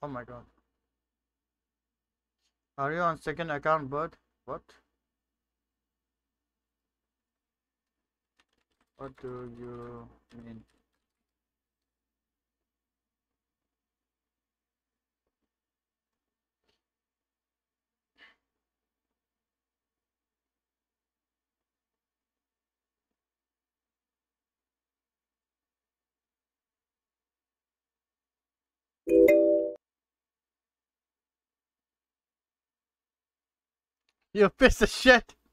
Oh my god. Are you on second account, bud? What? What do you mean? You piece of shit!